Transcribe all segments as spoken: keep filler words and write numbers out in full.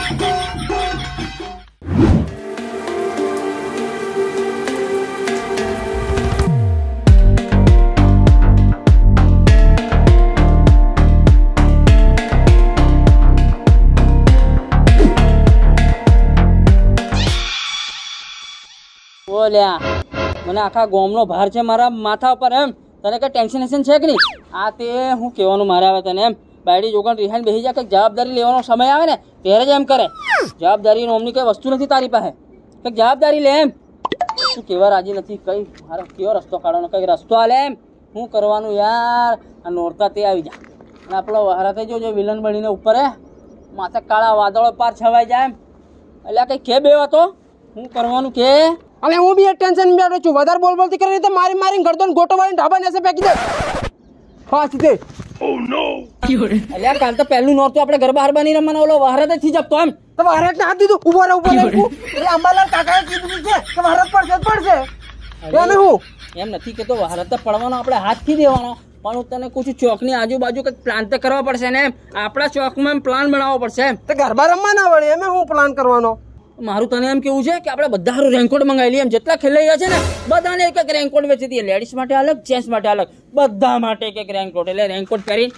મને આખા ગામનો ભાર છે મારા માથા ઉપર એમ તને કઈ ટેન્શન ટેન્શન છે કે નહીં? આ તે હું કહેવાનું મારે આવે તને એમ બાયડી જોગણ રિહાઈને બેસી જાય કંઈક જવાબદારી લેવાનો સમય આવે ને ત્યારે જ એમ કરે. જવાબદારી નોમની કઈ વસ્તુ નથી તારી પાસે, કંઈક જવાબદારી લે એમ. તું કેવા રાજી નથી કઈ મારો કેવો રસ્તો કાઢવાનો કઈક રસ્તો હાલે એમ. શું કરવાનું યાર? આ નોરતા તે આવી જાય અને આપણો વહારા જો જો વિલન બનીને ઉપર હે માથે કાળા વાદળો પાર છવાઈ જાય એમ. એટલે કઈ કે બે હતો શું કરવાનું કે? અલે હું બી ટેન્શન में बैठो છું વધારે બોલ બોલતી કરી તો મારી મારી ગરદન ગોટો વાળીને ઢાબા નેસે ફેંકી દે. ફાસ્ટ દે. ઓ નો અલ્યા કાલ તો પહેલું નોર તો આપણે ગરબા હરબા નહીં રમવાનો ઓલો વહારત થી જપતો એમ. તો વહારત ને હાથ દીધું ઉભો રહે ઉભો રહે એટલે અંબાલાલ કાકાએ કીધું છે કે વહારત પડશે પડશે એને હું એમ નથી કેતો વહારત તો પડવાનો આપણે હાથ થી દેવાનો પણ હું તને પૂછું ચોકની આજુબાજુ કંઈક પ્લાન તો કરવા પડશે ને એમ. આપણા ચોકમાં પ્લાન બનાવવો પડશે એમ. તો ગરબા રમવા ના વળે એમ હું પ્લાન કરવાનો. મારું તને એમ કેવું છે કે આપણે બધા હારું રેનકોટ મંગાવી લઈએ એમ. જેટલા ખેલાઈયા છે ને બધાને એક એક રેનકોટ વેચી દઈએ. લેડીઝ માટે અલગ જેન્ટ્સ માટે અલગ બધા માટે એક એક રેનકોટ. એટલે રેનકોટ પહેરી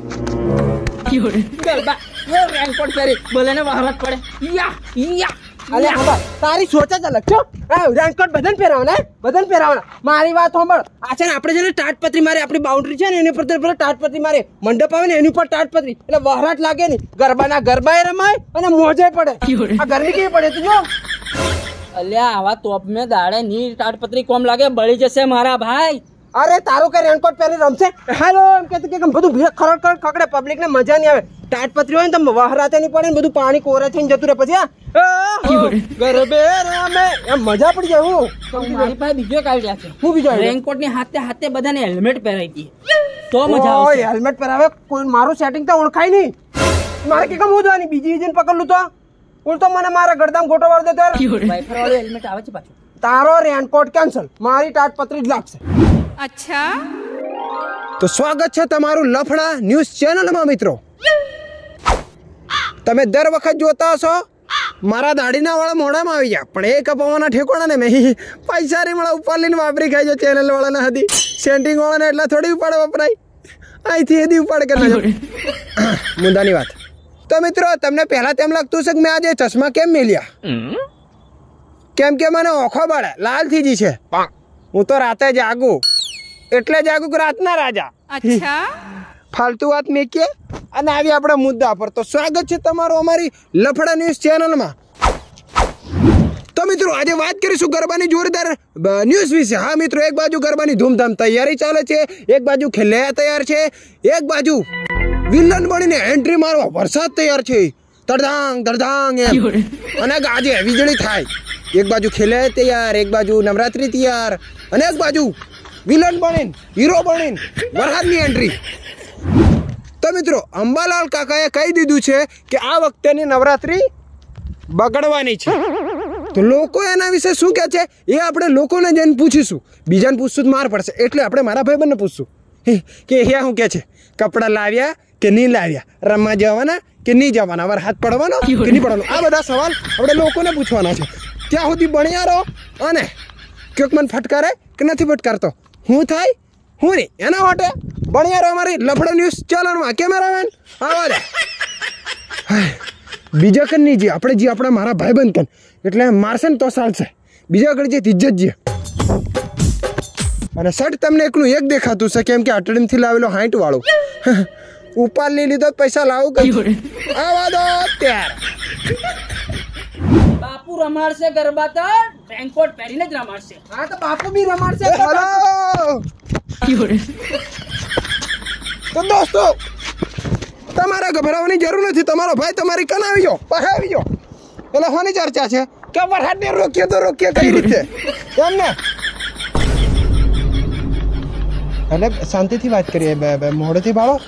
રેનકોટ પહેરી ભલે ને વહારત પડે યા યા. અલે હા તારી સોચ જ અલગ છો. રેનકોટ બધાને પહેરાવવાના બધાને પહેરાવવાના. મારી વાત સાંભળ આ છે ને આપણે છે ને તાટપત્રી મારે આપણી બાઉન્ડ્રી છે ને એની પર તાટપત્રી મારે મંડપ આવે ને એની પર તાટપત્રી એટલે વહારત લાગે નહીં. ગરબાના ગરબાએ રમાય અને મોજે પડે. આ ગરમી કેવી પડે તું જો. અલ્યા આવા તોપ મેં દાડે ની તાટપત્રી કોમ લાગે બળી જશે મારા ભાઈ. અરે તારું કઈ રેનકોટ પહેરી રમશે હેલો એમ કે કે બધું ખરડ ખરડ ખકડે પબ્લિક ને મજા નહીં આવે. તાટપત્રી હોય ને તો વહારાતે નહીં પડે ને બધું પાણી કોરે થઈને જતું રહે પછી ગરબે રમે એમ મજા પડી જાય. હું મારી પાસે બીજો એક આઈડિયા છે. હું બીજો રેનકોટ ની હાથે હાથે બધાને હેલ્મેટ પહેરાવી દઈએ તો મજા આવે. હેલ્મેટ પહેરાવે કોઈ મારું સેટિંગ તો ઓળખાય નહીં. મારે કે કમ ઉજવાની બીજી એજન્ટ પકડલું તો હું તો મને મારા ગરદામ ગોટો વાળ દે ત્યારે વાઇફર વાળું હેલ્મેટ આવે છે પાછું. તારો રેનકોટ કેન્સલ મારી તાટપત્રી જ લાગશે. અચ્છા તો સ્વાગત છે તમારું લફડા ન્યૂઝ ચેનલમાં મિત્રો. તમે દર વખત જોતા હશો મારા દાઢીના વાળા મોઢામાં આવી ગયા પણ એ કપાવાના ઠેકોણા ને મેં પૈસા નહીં મળે ઉપર લઈને વાપરી ખાઈ જો ચેનલ વાળાના હતી સેન્ટિંગ વાળાને એટલા થોડી ઉપાડે વપરાય અહીંથી એથી ઉપાડ કે ના મુદ્દાની વાત. તો મિત્રો તમને પહેલા તેમ લાગતું છે કે મેં આજે ચશ્મા કેમ મેલ્યા? કેમ કે મને ઓખો બાળે લાલ થઈ ગઈ છે. હું તો રાતે જાગું એટલે જાગું કે રાતના રાજા. અચ્છા ફાલતુ વાત મેકીએ અને આવી આપણા મુદ્દા પર. તો સ્વાગત છે તમારું અમારી લફડા ન્યૂઝ ચેનલમાં. તો મિત્રો આજે વાત કરીશું ગરબાની જોરદાર ન્યૂઝ વિશે. હા મિત્રો એક બાજુ ગરબાની ધૂમધામ તૈયારી ચાલે છે, એક બાજુ ખેલૈયા તૈયાર છે, એક બાજુ વિલન બનીને એન્ટ્રી મારવા વરસાદ તૈયાર છે તડધાંગ તડધાંગ એમ અને આજે વીજળી થાય. એક બાજુ ખેલૈયા તૈયાર, એક બાજુ નવરાત્રી તૈયાર અને એક બાજુ વિલન બનીને હીરો બનીને વરસાદની એન્ટ્રી. તો મિત્રો અંબાલાલ કાકાએ કહી દીધું છે કે આ વખતેની નવરાત્રી બગડવાની છે. તો લોકો એના વિશે શું કહે છે એ આપણે લોકોને જઈને પૂછીશું. બીજાને પૂછશું તો માર પડશે એટલે આપણે મારા ભાઈબંધને પૂછશું કે એ શું કહે છે. કપડાં લાવ્યા કે નહીં લાવ્યા, રમવા જવાના કે નહીં જવાના, વરસાદ પડવાનો કે નહીં પડવાનો, આ બધા સવાલ આપણે લોકોને પૂછવાના છે. ત્યાં સુધી બણ્યા રહો અને ક્યોક મને ફટકારે કે નથી ફટકારતો હું થાય હું નહીં એના માટે બણ્યા રહો અમારી લફડા ન્યૂઝ ચેનલમાં. કેમેરામેન આવા દે બીજા કન નહીં જે આપણે જે આપણા મારા ભાઈબંધ કન એટલે મારશે ને તો ચાલશે. બીજા આગળ જે ઇજ્જત જે અને શર્ટ તમને એકલું એક દેખાતું છે કેમ કે અટડીમથી લાવેલો હાઈટ વાળું ઉપાલ નહીં લીધો પૈસા લાવું કઈ આવા દો ત્યાર. બાપુ રમાડશે ગરબા તો રેનકોટ પહેરીને જ રમાડશે. હા તો બાપુ બી રમાડશે. હેલો તો દોસ્તો તમારે ગભરાવાની જરૂર નથી. તમારો ભાઈ તમારી કન આવી ગયો પાસે આવી ગયો એટલે હોની ચર્ચા છે કે વરસાદને રોકીએ તો રોકીએ કઈ રીતે એમ ને. એટલે શાંતિથી વાત કરીએ મોડેથી બાળો.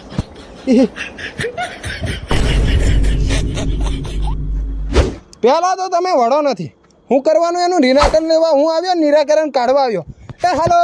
પહેલા તો તમે વડો નથી હું કરવાનું એનું નિરાકરણ લેવા હું આવ્યો નિરાકરણ કાઢવા આવ્યો. એ હાલો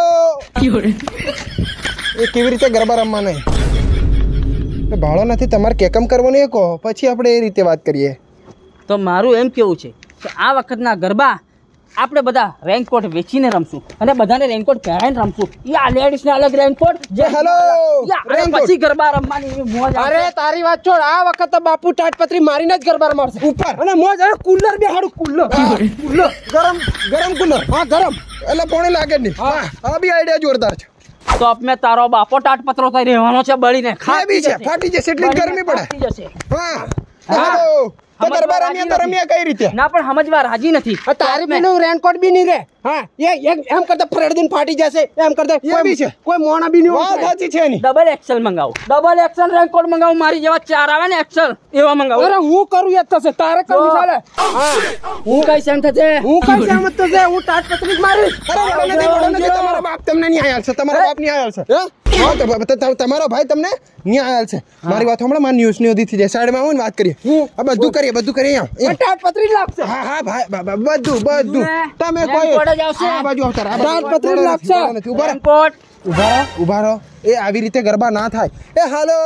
એ કેવી રીતે ગરબા રમવા નહીં ભાડો નથી તમારે કેકમ કરવાનું એ કહો પછી આપણે એ રીતે વાત કરીએ. તો મારું એમ કેવું છે કે આ વખતના ગરબા આપણે બધા રેનકોટ વેચીને રમશું અને બધાને રેનકોટ પહેરાઈને રમશું. યા લેડીઝને અલગ રેનકોટ જે હેલો પછી ગરબા રમવાની એવી મોજ આવે. અરે તારી વાત છોડ, આ વખત તો બાપુ તાટપત્રી મારીને જ ગરબા રમાડશે ઉપર અને મોજ. અરે કુલર બે હાડું કુલર કુલર ગરમ ગરમ કુલર. હા ગરમ. એટલે પોણે લાગે જ નહીં. હા આ બી આઈડિયા જોરદાર છે. તો મેં તારો બાપો તાટપત્રો થઈ રહેવાનો છે બળીને. હા બી છે, ફાટી જશે એટલી જ ગરમી પડે. ફાટી જશે. હા હેલો તો ગરબા રમ્યા તો રમ્યા કઈ રીતે? ના પણ સમજવા રાજી નથી. આ તારી પેલું રેનકોટ બી નહીં રે. હા એ એક એમ કરતા ફ્રેડદીન ફાટી જશે એમ કરતા એ બી છે. કોઈ મોણા બી નહીં વાત હોય. સાચી છે ની. ડબલ એક્સેલ મંગાવું. ડબલ એક્સેલ રેનકોટ મંગાવું. મારી જેવા ચાર આવે ને એક્સેલ એવા મંગાવું. અરે હું કરું એ જ થશે, તારે કરું ચાલે. હા હું કઈ સેમ થશે. હું કઈ સહેમત થશે, હું તાટપત્રી જ મારીશ. અરે વડો નથી, વડો નથી. તમારો બાપ તમને નહીં આયાલ છે. તમારો બાપ નહીં આયાલ છે. હે? હા તો બ- ત- તમારો ભાઈ તમને નહીં આયાલ છે. મારી વાત હમણાં મારી ન્યૂઝ ની ઓધી થઈ જાય. સાઈડમાં આવો ને વાત કરીએ. આ બધું કરીએ, બધું કરીએ. અહીંયા, પણ તાટપત્રી જ લાગશે. હા હા ભાઈ બ- બ- બધું બધું તમે કોઈ રેનકોટ જ આવશે. આ બાજુ આવતા રહો, આ બાજુ. તાટપત્રી જ લાગશે. ઉભા નથી, ઉભા રહો. રેનકોટ. ઉભા રહો, ઉભા રહો. એ આવી રીતે ગરબા ના થાય. એ હાલો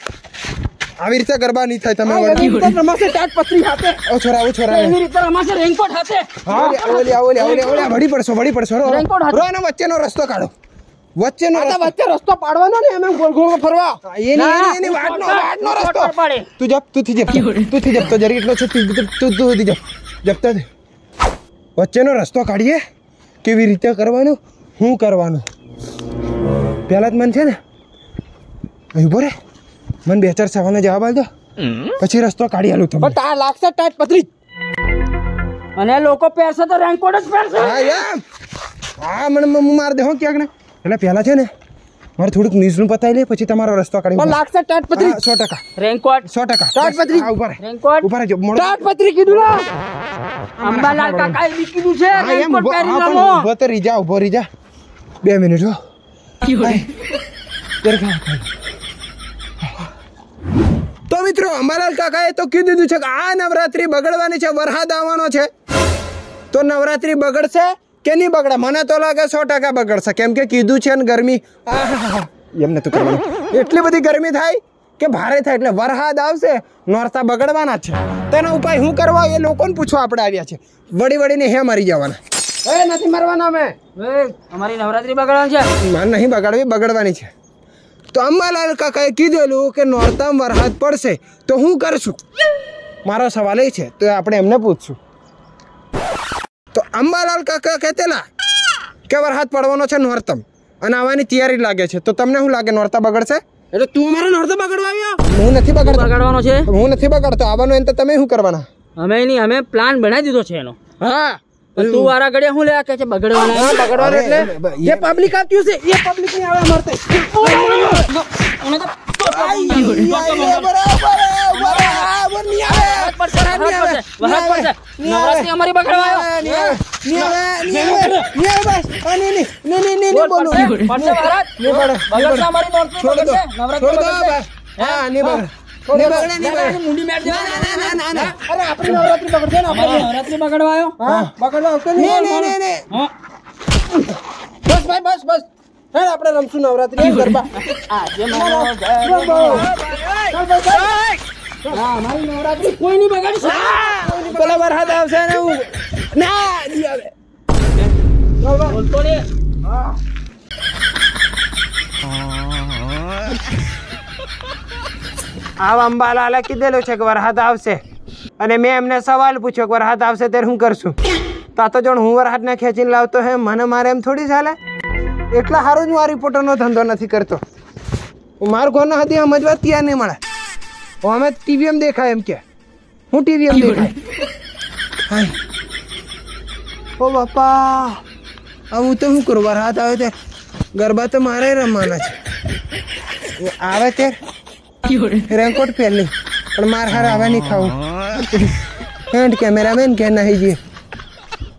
આવી રીતે ગરબા નહીં થાય. તમે એવી રીતે રમાશે તાટપત્રી હાથે. ઓ છોરા, ઓ છોરા. એવી રીતે રમાશે રેનકોટ હાથે. હા ઓલી ઓલી ઓલી ઓલી વળી પડશો, વળી પડશો. રો રેનકોટ હાથે. રો એનો વચ્ચેનો રસ્તો કાઢો. વચ્ચેનો આ તો રસ્તો. વચ્ચે રસ્તો પાડવાનો ને એમ એમ ગોળ ગોળ ફરવા. એની એની એની વાટનો વાટનો રસ્તો. શોર્ટકટ પડે. તું જપ, તું થી જપ, તું થી જપ તો જરી એટલો છે. તું તું તું તું થી જપ, જપતા જ. વચ્ચેનો રસ્તો કાઢીએ. કેવી રીતે કરવાનું, શું કરવાનું. પહેલા જ મન છે ને અહીં ઉભો રે, મને બે ચાર સવાલનો જવાબ આપજો, પછી રસ્તો કાઢી આલું તમને. પણ તાર લાગશે તાટપત્રી. અને લોકો પહેરશે તો રેનકોટ જ પહેરશે. હા એમ. હા મને હું માર દે હો ક્યાંક ને. એટલે પહેલા છે ને મારે થોડુંક ન્યૂઝનું પતાવી લે, પછી તમારો રસ્તો કાઢી. પણ લાગશે તાટપત્રી. સો ટકા રેનકોટ. સો ટકા તાટપત્રી. હા ઉભા રહે, રેનકોટ. ઉભા રહેજો. મોડો તાટપત્રી કીધું ને. અંબાલાલ કાકાએ બી કીધું છે હા, એમ રેનકોટ ઉભો- પહેરી હા, પણ રમો. ઉભો તો રીજા, ઉભો રીજા. બે મિનિટ હો. તો મિત્રો અંબાલાલ કાકાએ તો કીધું દીધું છે કે આ નવરાત્રી બગડવાની છે, વરસાદ આવવાનો છે. તો નવરાત્રી બગડશે કે નહીં બગડે? મને તો લાગે સો ટકા બગડશે. કેમ કે કીધું છે ને ગરમી આહાહા, એમ નતું કરવાનું. એટલી બધી ગરમી થાય કે ભારે થાય એટલે વરસાદ આવશે, નોરતા બગડવાના જ છે. તેનો ઉપાય શું કરવા એ લોકોને પૂછવા આપણે આવ્યા છે. વળી વળીને હે મરી જવાના. એ નથી મરવાના અમે. એ, અમારી નવરાત્રી બગાડવાની છે. મારે નહીં બગાડવી, બગડવાની છે. તો અંબાલાલ કાકાએ કીધેલું કે નોરતામાં વરસાદ પડશે તો હું કરશું. મારો સવાલ એ છે તો આપણે એમને પૂછશું. તો અંબાલાલ કાકા કહેતેલા કે વરસાદ પડવાનો છે નોરતમ અને આવવાની તૈયારી લાગે છે. તો તમને શું લાગે, નોરતા બગડશે? એટલે તું અમારા નોરતા બગડવા આવ્યો? હું નથી બગાડતો. બગાડવાનો છે. હું નથી બગાડતો. આવવાનું એને તો તમે શું કરવાના? અમે નહીં, અમે પ્લાન બનાવી દીધો છે એનો. હા પણ તું વારા ઘડિયા શું લેવા કે છે બગડવાના? હા, બગડવાનું અરે, એટલે એ- જે પબ્લિક આવતી હશે એ પબ્લિક ની આવે અમારે અમે તો વરસાદ પડશે, વરસાદ પડશે. નવરાત્રી અમારી બગડવા આવ્યો. બોલ, પડશે, પડશે વરસાદ. બગડશે અમારી નોરતી, બગડશે. નવરાત્રી બગડશે. હા નહીં બગડે. નવરાત્રી મુંડી મેળ દેવાની. અરે આપણી નવરાત્રી બગડશે ને અમારી નવરાત્રી બગડવા આવ્યો. હા બગડવા આવશે ને. નહીં, નહીં, નહીં, નહીં. હા. બસ ભાઈ બસ બસ હેડ આપણે રમશું નવરાત્રી ગરબા. આજે મારો ચાલ ભાઈ, ચાલ. હા અમારી નવરાત્રી કોઈ નહીં બગાડી શકે. પેલા વરસાદ આવશે ને હું ના નહીં આવે. બોલતો ને. આ અંબાલાલે કીધેલું છે કે વરસાદ આવશે અને મેં એમને સવાલ પૂછ્યો કે વરસાદ આવશે ત્યારે શું કરશું. તો આ તો જો હું વરસાદને ખેંચીને લાવતો હે, મને મારે એમ થોડી ચાલે. એટલા સારું જ હું આ રિપોર્ટરનો ધંધો નથી કરતો. હું મારું ઘરના હતી સમજવા ત્યાં નહીં મળે. હું અમે ટીવી એમ દેખાય એમ કે હું ટીવી એમ દેખાય. હાય. ઓ બાપા, હવે હું તો શું કરું? વરસાદ આવે તે ગરબા તો મારે રમવાના છે. આવે ત્યારે રેનકોટ પહેરી પણ માર હાર આવે નહીં ખાવું. હેન્ડ કેમેરામેન કે નહીં જઈએ